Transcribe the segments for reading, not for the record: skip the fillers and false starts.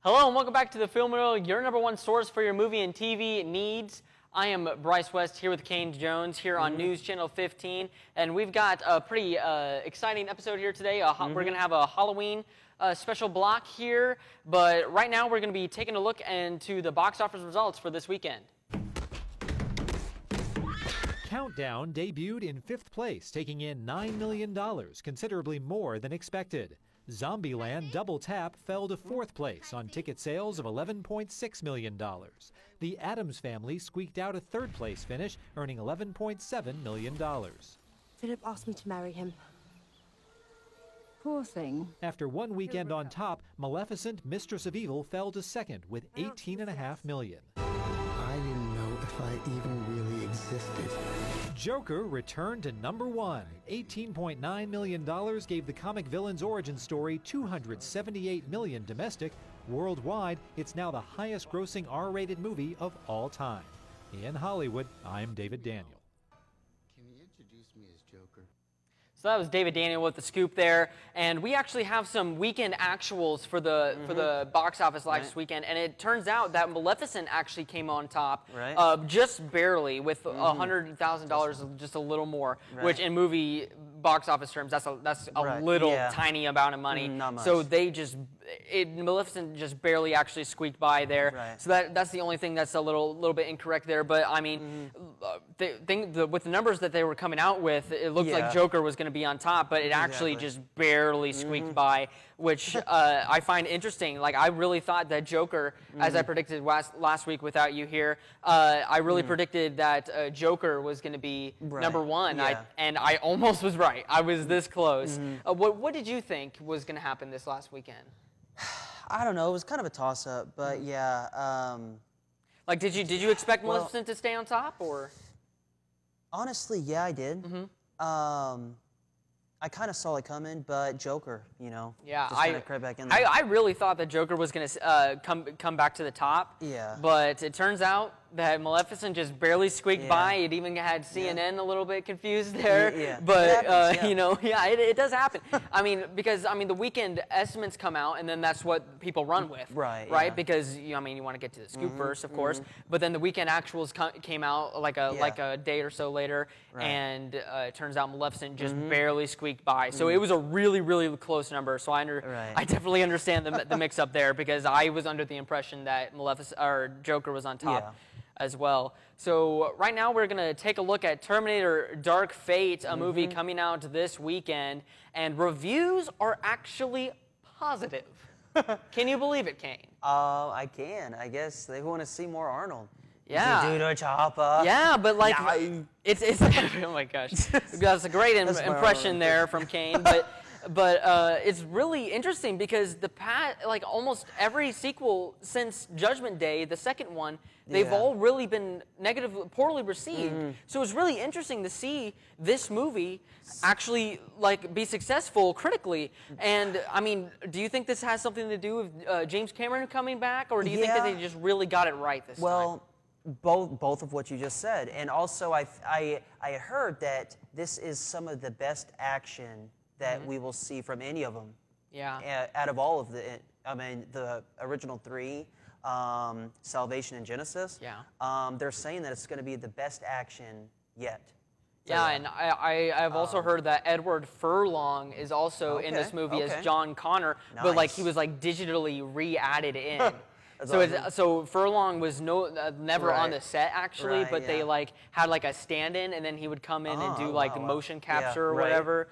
Hello and welcome back to the Film Reel, your #1 source for your movie and TV needs. I am Bryce West here with Kane Jones here on News Channel 15, and we've got a pretty exciting episode here today. We're going to have a Halloween special block here, but right now we're going to be taking a look into the box office results for this weekend. Countdown debuted in 5th place, taking in $9 million, considerably more than expected. Zombieland Double Tap fell to 4th place on ticket sales of $11.6 million. The Addams Family squeaked out a 3rd place finish, earning $11.7 million. Philip asked me to marry him. Poor thing. After one weekend on top, Maleficent, Mistress of Evil fell to 2nd with $18.5 million. I didn't know if I even really existed. Joker returned to #1. $18.9 million gave the comic villain's origin story $278 million domestic. Worldwide, it's now the highest grossing R-rated movie of all time. In Hollywood, I'm David Daniel. Can you introduce me as Joker? So that was David Daniel with the scoop there, and we actually have some weekend actuals for the box office last weekend, and it turns out that Maleficent actually came on top, just barely, with $100,000, just a little more, which in movie box office terms, that's a little tiny amount of money. Not much. So they just Maleficent just barely actually squeaked by there. So that's the only thing that's a little bit incorrect there. But I mean, with the numbers that they were coming out with, it looked like Joker was going to be on top, but it actually just barely squeaked by, which I find interesting. Like, I really thought that Joker, as I predicted last week without you here, I really predicted that Joker was going to be #1, and I almost was right. I was this close. What did you think was going to happen this last weekend? I don't know. It was kind of a toss-up, but like, did you expect Maleficent to stay on top, or? Honestly, yeah, I did. I kind of saw it coming, but Joker, you know, just kind of crept back in there. I really thought that Joker was going to come back to the top. But it turns out that Maleficent just barely squeaked by. It even had CNN a little bit confused there. But you know, it does happen. I mean, because the weekend estimates come out, and then that's what people run with, right? Because you want to get to the scoop first, of course. But then the weekend actuals came out like a day or so later, and it turns out Maleficent just barely squeaked by. So it was a really, really close number. So I definitely understand the mix-up there, because I was under the impression that Joker was on top as well. So right now we're going to take a look at Terminator Dark Fate, a movie coming out this weekend, and reviews are actually positive. Can you believe it, Kane? I can. I guess they want to see more Arnold. Yeah. Do the chopper. Yeah, but like, it's oh my gosh, that's a great impression there from Kane. But it's really interesting because almost every sequel since Judgment Day, the second one, they've all really been poorly received. So it's really interesting to see this movie actually be successful critically. And I mean, do you think this has something to do with James Cameron coming back, or do you think that they just really got it right this time? Well, both of what you just said, and also I heard that this is some of the best action that we will see from any of them. Out of all of the original 3, Salvation and Genesis. They're saying that it's going to be the best action yet. So, and I've also heard that Edward Furlong is also in this movie as John Connor, but he was digitally re-added in. So Furlong was never on the set actually, but they had a stand-in, and then he would come in and do motion capture or whatever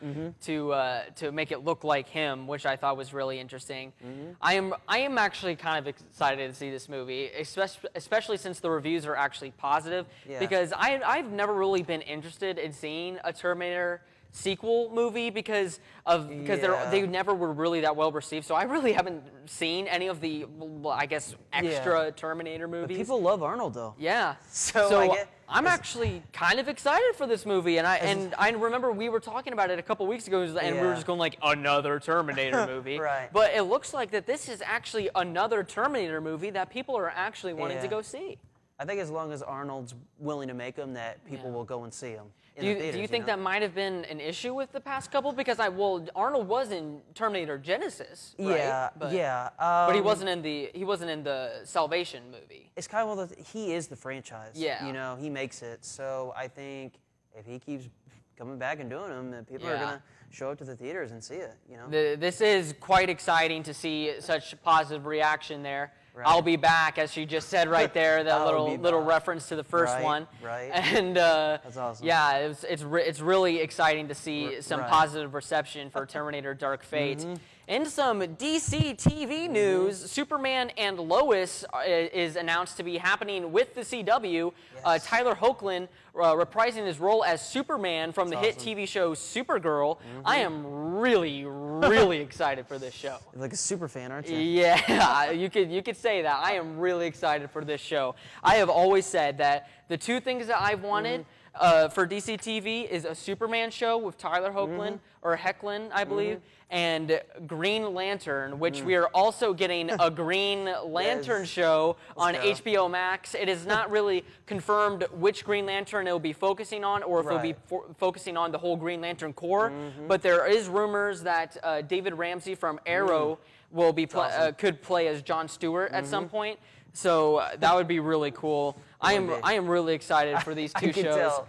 to make it look like him, which I thought was really interesting. I am actually kind of excited to see this movie, especially since the reviews are actually positive, because I've never really been interested in seeing a Terminator sequel movie because they never were really that well received. So I really haven't seen any of the, I guess, extra Terminator movies. But people love Arnold though. Yeah. So I'm actually kind of excited for this movie, and I remember we were talking about it a couple weeks ago, and we were just going another Terminator movie. But it looks like that this is actually another Terminator movie that people are actually wanting to go see. I think as long as Arnold's willing to make them, that people will go and see them. Do you think that might have been an issue with the past couple? Because Arnold was in Terminator Genesis, right? Yeah, but he wasn't in the Salvation movie. It's kind of one of those, he is the franchise. Yeah. You know, he makes it. So I think if he keeps coming back and doing them, then people are gonna show up to the theaters and see it. You know. This is quite exciting to see such positive reaction there. Right. I'll be back, as she just said right there. That little reference to the first one. Right. And that's awesome. Yeah, it's really exciting to see some positive reception for Terminator: Dark Fate. In some DC TV news, Superman and Lois is announced to be happening with the CW. Yes. Tyler Hoechlin reprising his role as Superman from the hit TV show Supergirl. I am really, really excited for this show. You're like a super fan, aren't you? Yeah, you could say that. I am really excited for this show. I have always said that the two things that I've wanted for DC TV is a Superman show with Tyler Hoechlin, or Hecklin, I believe, and Green Lantern, which we are also getting a Green Lantern show on HBO Max. It is not really confirmed which Green Lantern it will be focusing on, or if it will be focusing on the whole Green Lantern Corps. But there is rumors that David Ramsey from Arrow will be could play as Jon Stewart at some point. So that would be really cool. I am really excited for these two shows.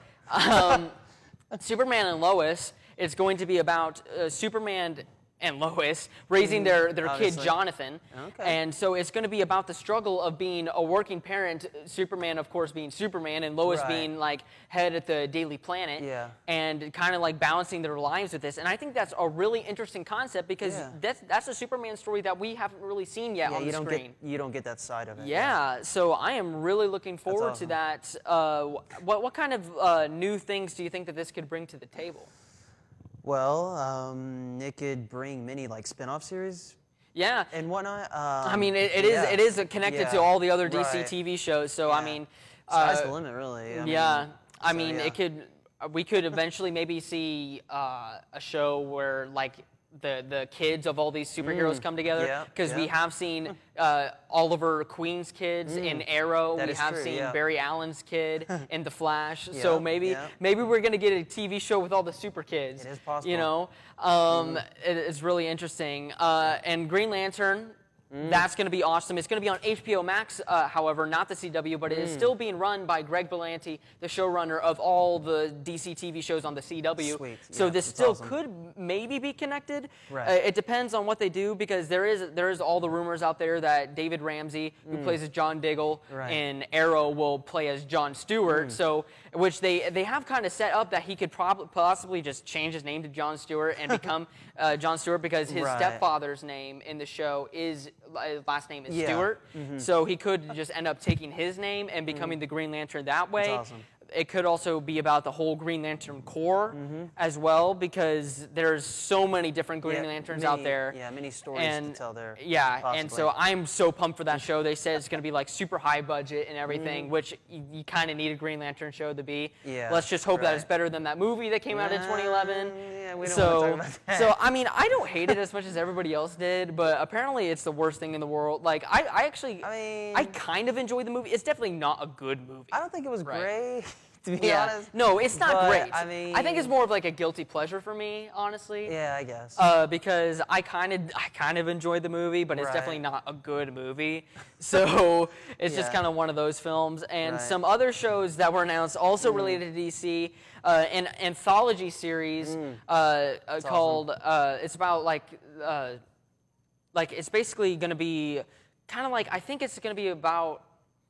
Superman and Lois. It's going to be about Superman and Lois raising their kid Jonathan. And so it's going to be about the struggle of being a working parent, Superman, of course, being Superman, and Lois being like head at the Daily Planet, and kind of like balancing their lives with this. And I think that's a really interesting concept, because that's a Superman story that we haven't really seen yet on the screen. You don't get that side of it. Yeah, so I am really looking forward to that. What kind of new things do you think that this could bring to the table? Well, it could bring many like spin-off series. Yeah. And whatnot. I mean, it is connected to all the other DC TV shows. So I mean, sky's the limit, really. I mean, we could eventually maybe see a show where like the kids of all these superheroes come together, because we have seen Oliver Queen's kids in Arrow. We have seen Barry Allen's kid in The Flash. So maybe we're gonna get a TV show with all the super kids. It is possible. You know, it's really interesting. And Green Lantern. That's going to be awesome. It's going to be on HBO Max, however, not the CW, but it is still being run by Greg Berlanti, the showrunner of all the DC TV shows on the CW. Sweet. So this still could maybe be connected. It depends on what they do, because there is all the rumors out there that David Ramsey, who plays as John Diggle in Arrow, will play as Jon Stewart. So, which they have kind of set up that he could possibly just change his name to Jon Stewart and become Jon Stewart, because his stepfather's name in the show is last name is Stewart. So he could just end up taking his name and becoming the Green Lantern that way. That's awesome. It could also be about the whole Green Lantern Corps as well, because there's so many different Green Lanterns out there. Yeah, many stories to tell there. Yeah, and so I'm so pumped for that show. They said it's going to be like super high budget and everything, which you kind of need a Green Lantern show to be. Yeah, let's just hope that it's better than that movie that came out in 2011. Yeah, we don't want to talk about that. So I mean, I don't hate it as much as everybody else did, but apparently it's the worst thing in the world. Like I kind of enjoyed the movie. It's definitely not a good movie. I don't think it was great. To be honest. No, it's not great. I mean, I think it's more of like a guilty pleasure for me, honestly. Yeah, I guess. Because I kind of enjoyed the movie, but it's definitely not a good movie. So it's just kind of one of those films. And some other shows that were announced also related to DC, an anthology series called it's about like it's basically going to be kind of like, I think it's going to be about.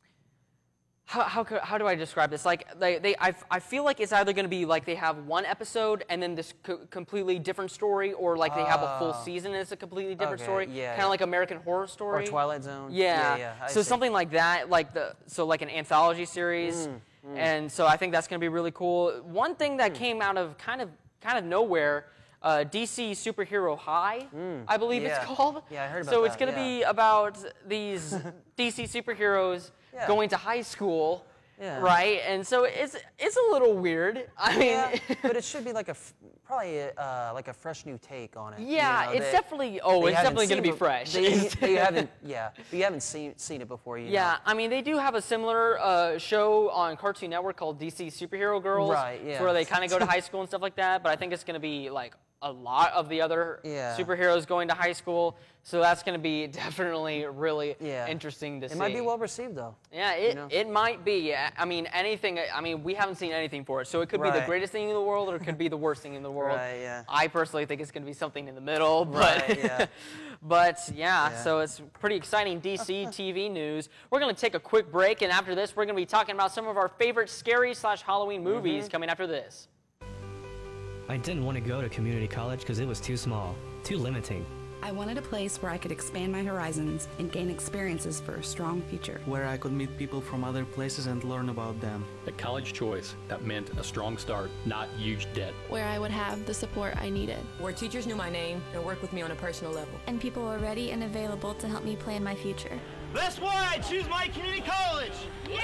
How do I describe this? Like I feel like it's either going to be like they have one episode and then this completely different story, or like they have a full season and it's a completely different story. Yeah, kind of like American Horror Story. Or Twilight Zone. Yeah. So something like that, like like an anthology series. And so I think that's going to be really cool. One thing that came out of kind of nowhere. DC Superhero High, I believe it's called. Yeah, I heard about that. So it's going to be about these DC superheroes going to high school right? And so it's a little weird. I mean, but it should be like probably like a fresh new take on it. Yeah, it's definitely going to be fresh. You haven't, but you haven't seen it before. Yeah, I mean, they do have a similar show on Cartoon Network called DC Superhero Girls, right? Yeah, where they kind of go to high school and stuff like that. But I think it's going to be like a lot of the other superheroes going to high school, so that's going to be definitely really interesting to see. It might be well received, though. Yeah, it might be. I mean, anything. I mean, we haven't seen anything for it, so it could be the greatest thing in the world, or it could be the worst thing in the world. Right, yeah. I personally think it's going to be something in the middle, but but so it's pretty exciting DC TV news. We're going to take a quick break, and after this, we're going to be talking about some of our favorite scary/Halloween movies coming after this. I didn't want to go to community college because it was too small, too limiting. I wanted a place where I could expand my horizons and gain experiences for a strong future. Where I could meet people from other places and learn about them. A college choice that meant a strong start, not huge debt. Where I would have the support I needed. Where teachers knew my name and worked with me on a personal level. And people were ready and available to help me plan my future. That's why I choose my community college!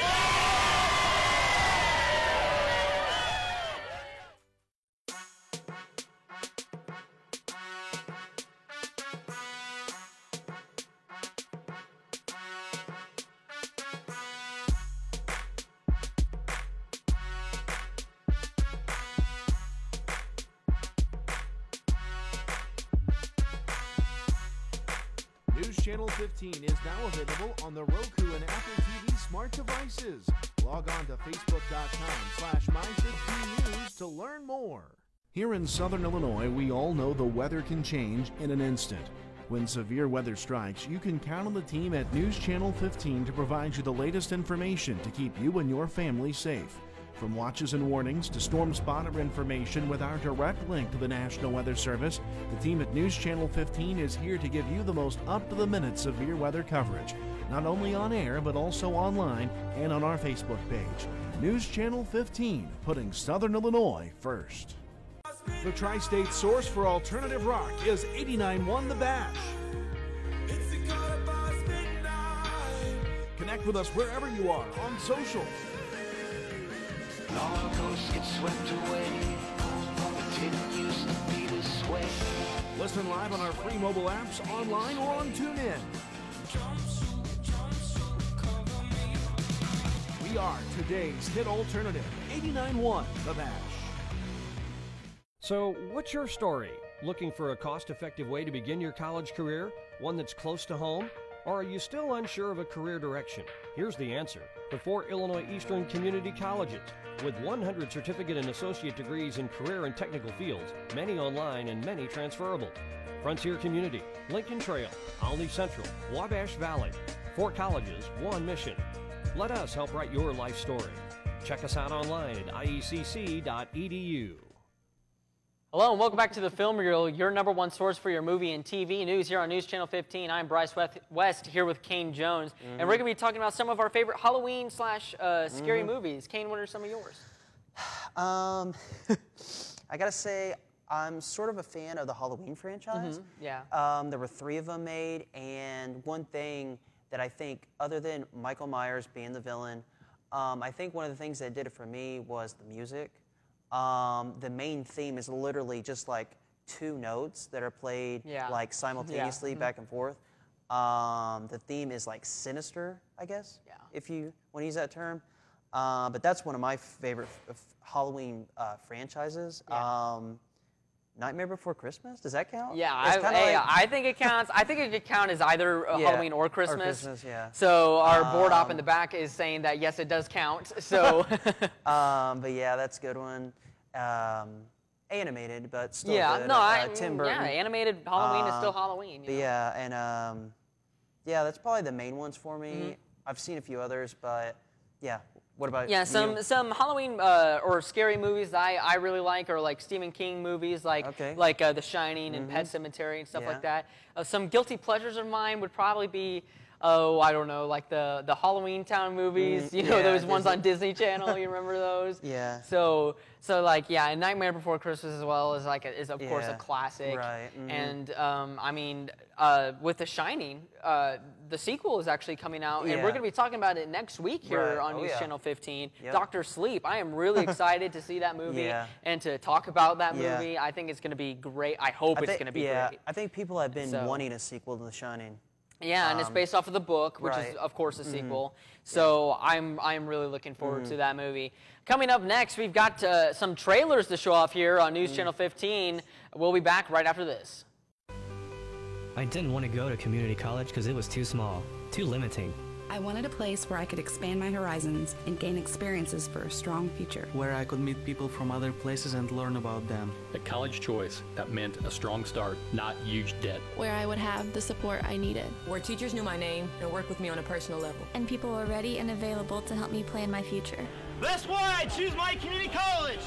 News Channel 15 is now available on the Roku and Apple TV smart devices. Log on to facebook.com/my15news to learn more. Here in Southern Illinois, we all know the weather can change in an instant. When severe weather strikes, you can count on the team at News Channel 15 to provide you the latest information to keep you and your family safe. From watches and warnings to storm spotter information with our direct link to the National Weather Service, the team at News Channel 15 is here to give you the most up-to-the-minute severe weather coverage, not only on air but also online and on our Facebook page. News Channel 15, putting Southern Illinois first. The tri-state source for alternative rock is 89.1 The Bash. Connect with us wherever you are on social. All ghosts get swept away. It didn't used to be this way. Listen live on our free mobile apps, online, or on TuneIn. We are today's hit alternative, 89.1 The Bash. So, what's your story? Looking for a cost-effective way to begin your college career? One that's close to home? Or are you still unsure of a career direction? Here's the answer. The 4 Illinois Eastern Community Colleges. With 100 certificate and associate degrees in career and technical fields, many online and many transferable. Frontier Community, Lincoln Trail, Olney Central, Wabash Valley. 4 colleges, 1 mission. Let us help write your life story. Check us out online at iecc.edu. Hello and welcome back to the Film Reel, your #1 source for your movie and TV news here on News Channel 15. I'm Bryce West here with Kane Jones, and we're going to be talking about some of our favorite Halloween/scary movies. Kane, what are some of yours? I gotta say, I'm sort of a fan of the Halloween franchise. Yeah. There were 3 of them made, and one thing that I think, other than Michael Myers being the villain, I think one of the things that did it for me was the music. The main theme is literally just like 2 notes that are played like simultaneously back and forth. The theme is like sinister, I guess, if you want to use that term. But that's one of my favorite Halloween franchises. Nightmare Before Christmas, does that count? Yeah, I think it counts. I think it could count as either Halloween or Christmas. So our board op in the back is saying that yes, it does count. So, but yeah, that's a good one. Animated, but still good. Tim Burton. Yeah, animated Halloween is still Halloween. But yeah, and yeah, that's probably the main ones for me. I've seen a few others, but yeah. What about you? some Halloween or scary movies that I really like are like Stephen King movies, like The Shining and Pet Sematary and stuff like that. Some guilty pleasures of mine would probably be I don't know, like the Halloween Town movies, you know, those ones on Disney Channel. You remember those? Yeah. So like, yeah, and Nightmare Before Christmas as well is like is of course a classic. Right. And I mean, with The Shining, the sequel is actually coming out, and we're going to be talking about it next week here on News Channel 15. Dr. Sleep. I am really excited to see that movie and to talk about that movie. I think it's going to be great. I hope it's going to be great. I think people have been wanting a sequel to The Shining. Yeah, and it's based off of the book, which is, of course, a sequel. So I'm really looking forward to that movie. Coming up next, we've got some trailers to show off here on News Channel 15. We'll be back right after this. I didn't want to go to community college because it was too small, too limiting. I wanted a place where I could expand my horizons and gain experiences for a strong future. Where I could meet people from other places and learn about them. A college choice that meant a strong start, not huge debt. Where I would have the support I needed. Where teachers knew my name and worked with me on a personal level. And people were ready and available to help me plan my future. That's why I choose my community college!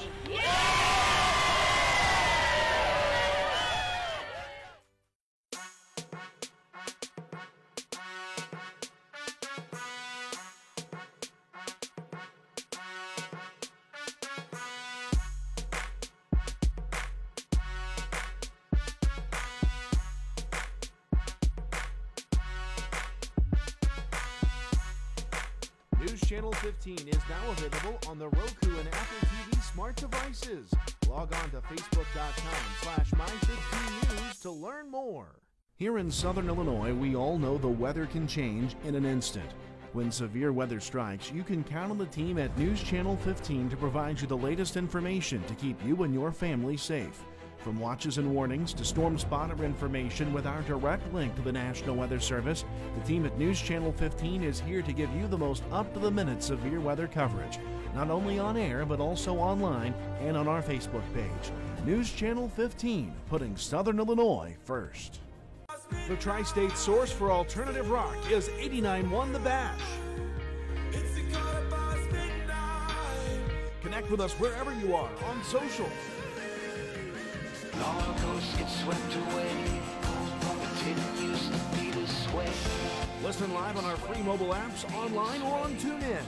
News Channel 15 is now available on the Roku and Apple TV smart devices. Log on to facebook.com/my15news to learn more. Here in Southern Illinois, we all know the weather can change in an instant. When severe weather strikes, you can count on the team at News Channel 15 to provide you the latest information to keep you and your family safe. From watches and warnings to storm spotter information with our direct link to the National Weather Service, the team at News Channel 15 is here to give you the most up-to-the-minute severe weather coverage, not only on air but also online and on our Facebook page. News Channel 15, putting Southern Illinois first. The tri-state source for alternative rock is 89.1 The Bash. Connect with us wherever you are on social. All ghosts get swept away. It didn't used to be this way. Listen live on our free mobile apps, online, or on TuneIn.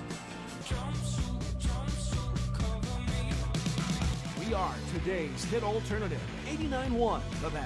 We are today's hit alternative, 89.1 The Bash.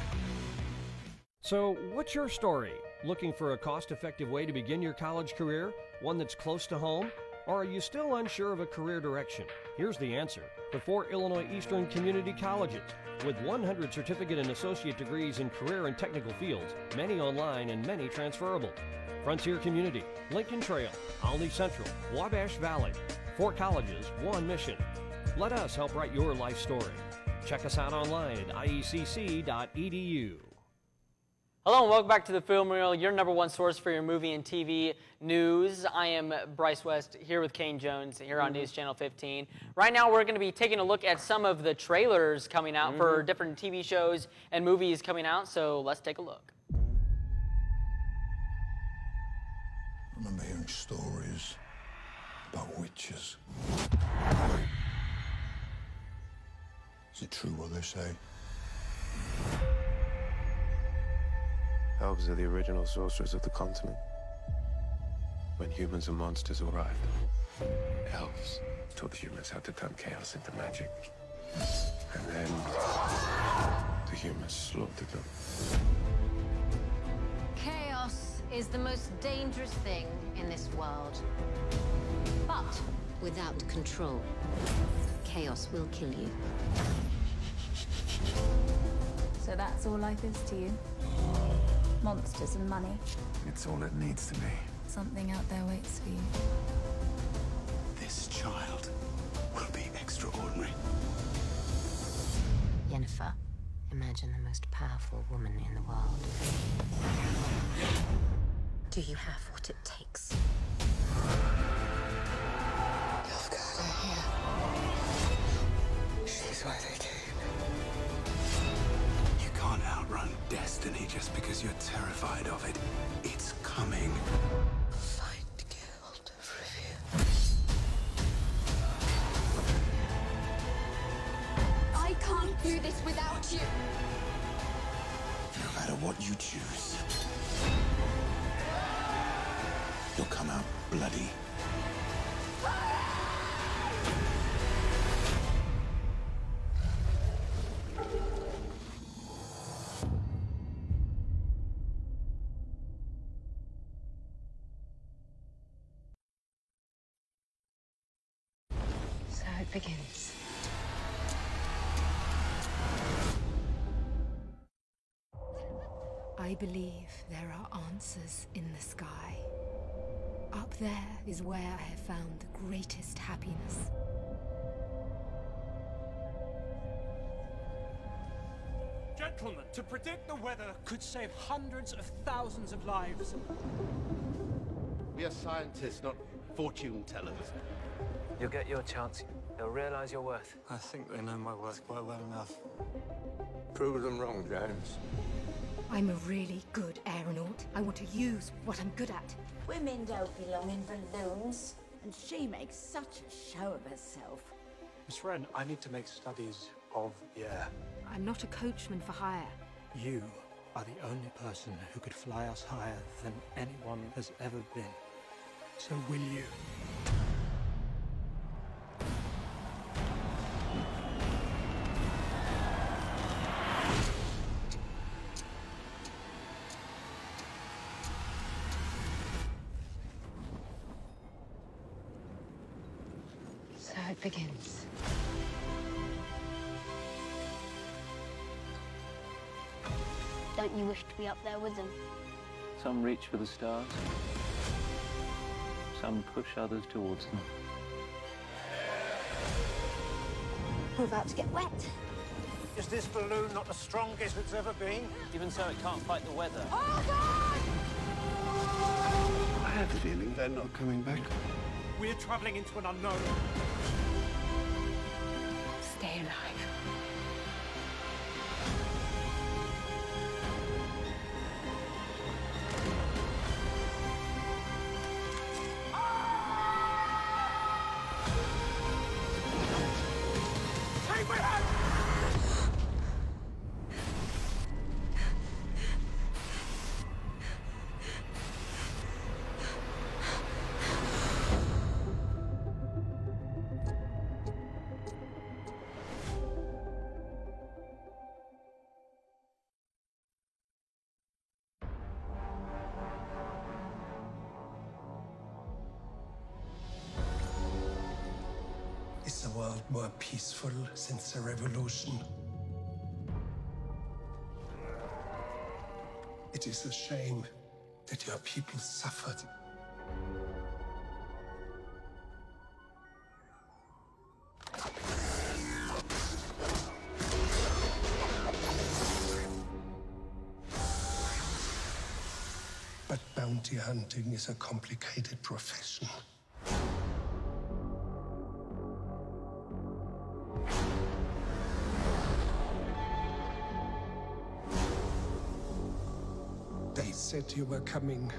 So, what's your story? Looking for a cost-effective way to begin your college career? One that's close to home? Or are you still unsure of a career direction? Here's the answer. The 4 Illinois Eastern Community Colleges. With 100 certificate and associate degrees in career and technical fields, many online and many transferable. Frontier Community, Lincoln Trail, Olney Central, Wabash Valley. 4 colleges, 1 mission. Let us help write your life story. Check us out online at iecc.edu. Hello and welcome back to the Film Reel, your #1 source for your movie and TV news. I am Bryce West here with Kane Jones here on News Channel 15. Right now we're going to be taking a look at some of the trailers coming out for different TV shows and movies coming out, so let's take a look. I remember hearing stories about witches. Is it true what they say? Elves are the original sorcerers of the continent. When humans and monsters arrived, elves taught humans how to turn chaos into magic. And then the humans slaughtered them. Chaos is the most dangerous thing in this world. But without control, chaos will kill you. So that's all life is to you? Monsters and money. It's all it needs to be. Something out there waits for you. This child will be extraordinary. Yennefer, imagine the most powerful woman in the world. Do you have what it takes? Nilfgaard here. She's why they came. You can't outrun destiny just because you're terrified of it. It's coming. Fight Guild of Rivia. I can't do this without you. No matter what you choose, you'll come out bloody. So it begins. I believe there are answers in the sky. Up there is where I have found the greatest happiness. Gentlemen, to predict the weather could save hundreds of thousands of lives. We are scientists, not fortune tellers. You'll get your chance. They'll realize your worth. I think they know my worth quite well enough. Prove them wrong, James. I'm a really good aeronaut. I want to use what I'm good at. Women don't belong in balloons. And she makes such a show of herself. Miss Wren, I need to make studies of the air. I'm not a coachman for hire. You are the only person who could fly us higher than anyone has ever been. So will you? So it begins. Don't you wish to be up there with them? Some reach for the stars. Some push others towards them. We're about to get wet. Is this balloon not the strongest it's ever been? Even so, it can't fight the weather. Oh, God! I have a feeling they're not coming back. We're traveling into an unknown. Stay alive. Take my hand! Is the world more peaceful since the revolution? It is a shame that your people suffered. But bounty hunting is a complicated profession. They said you were coming.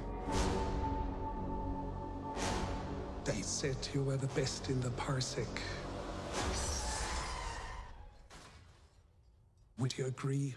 They said you were the best in the parsec. Would you agree?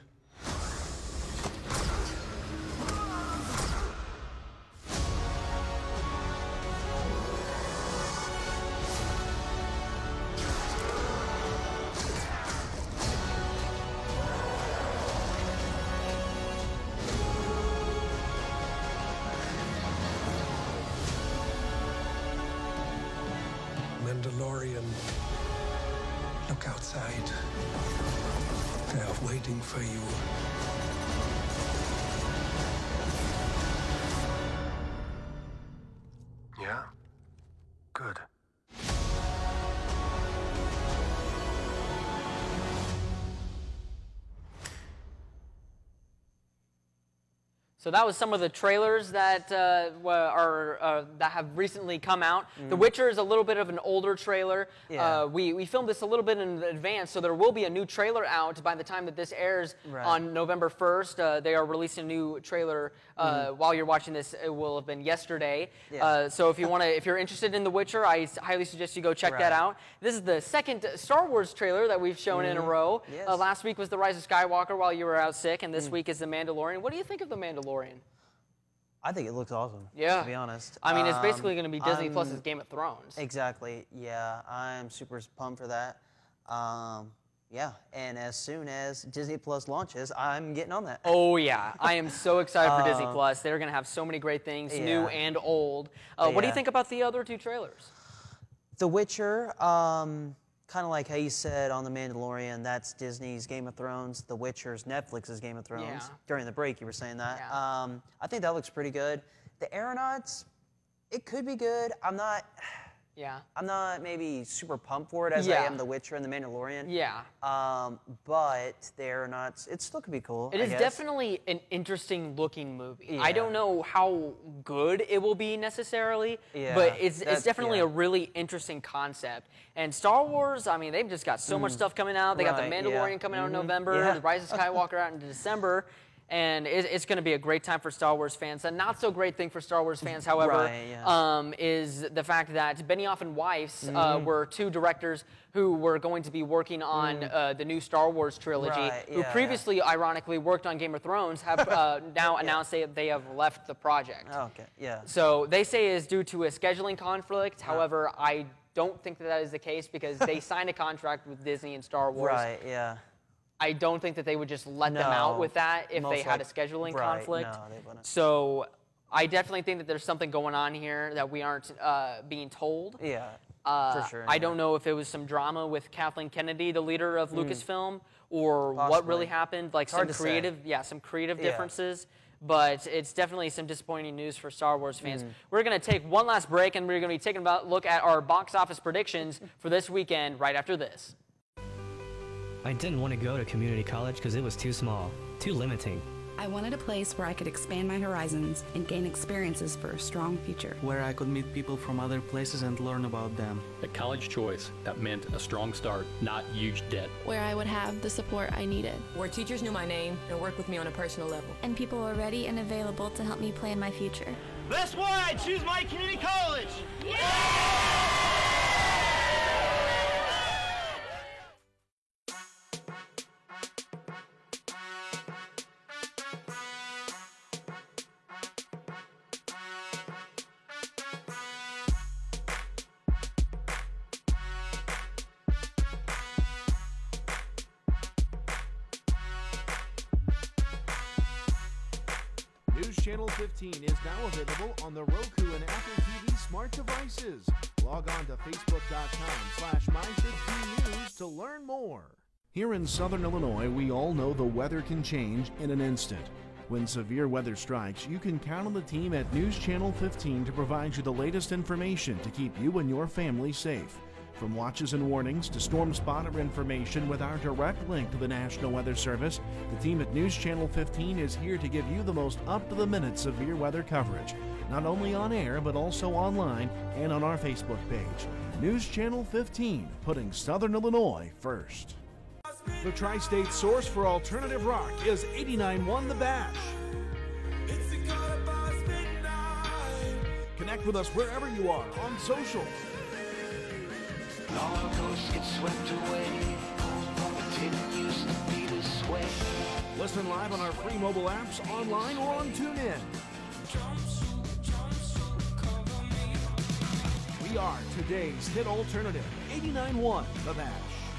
Mandalorian, look outside. They are waiting for you. Yeah? Good. So that was some of the trailers that that have recently come out. The Witcher is a little bit of an older trailer. Yeah. We filmed this a little bit in advance, so there will be a new trailer out by the time that this airs on November 1st. They are releasing a new trailer while you're watching this. It will have been yesterday. Yeah. So if you're interested in The Witcher, I highly suggest you go check that out. This is the second Star Wars trailer that we've shown in a row. Yes. Last week was The Rise of Skywalker while you were out sick, and this week is The Mandalorian. What do you think of The Mandalorian? I think it looks awesome. Yeah. To be honest. I mean, it's basically going to be Disney Plus's Game of Thrones. Exactly. Yeah, I'm super pumped for that. Yeah, and as soon as Disney Plus launches, I'm getting on that. Oh yeah, I am so excited for Disney Plus. They're going to have so many great things, new and old. What do you think about the other 2 trailers? The Witcher, kind of like how you said on The Mandalorian, that's Disney's Game of Thrones. The Witcher's Netflix's Game of Thrones. Yeah. During the break, you were saying that. Yeah. I think that looks pretty good. The Aeronauts, it could be good. I'm not maybe super pumped for it as I am The Witcher and The Mandalorian. Yeah. But the Aeronauts, it still could be cool. It is definitely an interesting looking movie. Yeah. I don't know how good it will be necessarily, but it's definitely a really interesting concept. And Star Wars, I mean, they've just got so much stuff coming out. They got The Mandalorian coming out in November, The Rise of Skywalker out in December. And it's going to be a great time for Star Wars fans. A not so great thing for Star Wars fans, however, is the fact that Benioff and Weiss were 2 directors who were going to be working on the new Star Wars trilogy, who previously, ironically, worked on Game of Thrones, have now announced they have left the project. Oh, okay, yeah. So they say it is due to a scheduling conflict. However, I don't think that is the case because they signed a contract with Disney and Star Wars. Right, yeah. I don't think that they would just let them out with that if they had a scheduling conflict. No, they wouldn't. So I definitely think that there's something going on here that we aren't being told. Yeah, for sure. I don't know if it was some drama with Kathleen Kennedy, the leader of Lucasfilm, or what really happened, like some creative differences. But it's definitely some disappointing news for Star Wars fans. We're going to take one last break, and we're going to be taking a look at our box office predictions for this weekend right after this. I didn't want to go to community college because it was too small, too limiting. I wanted a place where I could expand my horizons and gain experiences for a strong future. Where I could meet people from other places and learn about them. A college choice that meant a strong start, not huge debt. Where I would have the support I needed. Where teachers knew my name and worked with me on a personal level. And people were ready and available to help me plan my future. That's why I choose my community college! News Channel 15 is now available on the Roku and Apple TV smart devices. Log on to facebook.com/my15news to learn more. Here in Southern Illinois, we all know the weather can change in an instant. When severe weather strikes, you can count on the team at News Channel 15 to provide you the latest information to keep you and your family safe. From watches and warnings to storm spotter information with our direct link to the National Weather Service, the team at News Channel 15 is here to give you the most up-to-the-minute severe weather coverage, not only on air but also online and on our Facebook page. News Channel 15, putting Southern Illinois first. The tri-state source for alternative rock is 89.1 The Bash. Connect with us wherever you are on social. Long ghosts get swept away. It didn't used to be this way. Listen live on our free mobile apps, online, or on TuneIn. We are today's hit alternative, 89.1 The Bash.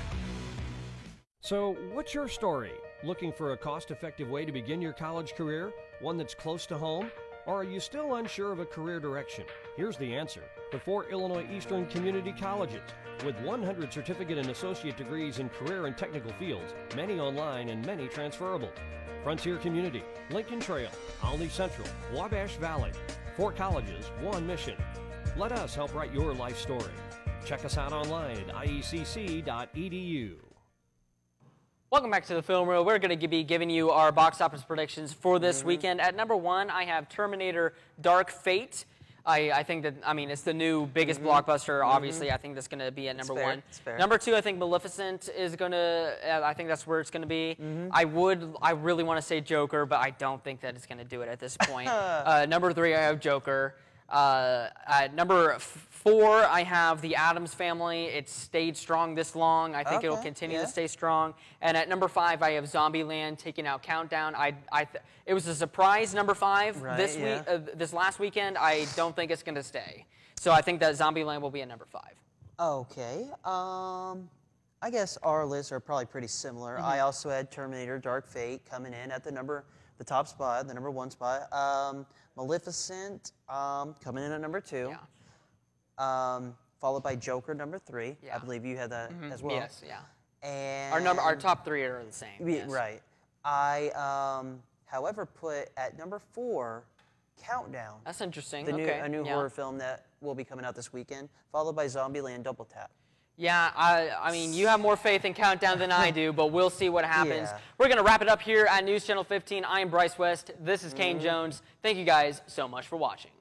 So, what's your story? Looking for a cost-effective way to begin your college career? One that's close to home? Or are you still unsure of a career direction? Here's the answer. The 4 Illinois Eastern Community Colleges. With 100 certificate and associate degrees in career and technical fields, many online and many transferable. Frontier Community, Lincoln Trail, Olney Central, Wabash Valley. 4 colleges, 1 mission. Let us help write your life story. Check us out online at iecc.edu. Welcome back to the Film Reel. We're going to be giving you our box office predictions for this weekend. At number 1, I have Terminator Dark Fate. I think that, I mean, it's the new biggest blockbuster, obviously. I think that's going to be at number 1. It's fair. Number 2, I think Maleficent is going to, I think that's where it's going to be. I really want to say Joker, but I don't think that it's going to do it at this point. Number 3, I have Joker. At number 4, I have The Addams Family. It's stayed strong this long. I think it'll continue to stay strong. And at number 5, I have Zombieland taking out Countdown. It was a surprise number 5 this week. This last weekend, I don't think it's going to stay. So I think that Zombieland will be at number 5. Okay. I guess our lists are probably pretty similar. I also had Terminator Dark Fate coming in at the top spot, the number 1 spot. Maleficent coming in at number 2. Yeah. Followed by Joker, number 3. Yeah. I believe you had that as well. Yes, yeah. And our top 3 are the same. Yes. Right. I, however, put at number 4, Countdown. That's interesting. A new horror film that will be coming out this weekend, followed by Zombieland Double Tap. Yeah, I mean, you have more faith in Countdown than I do, but we'll see what happens. We're going to wrap it up here at News Channel 15. I am Bryce West. This is Kane Jones. Thank you guys so much for watching.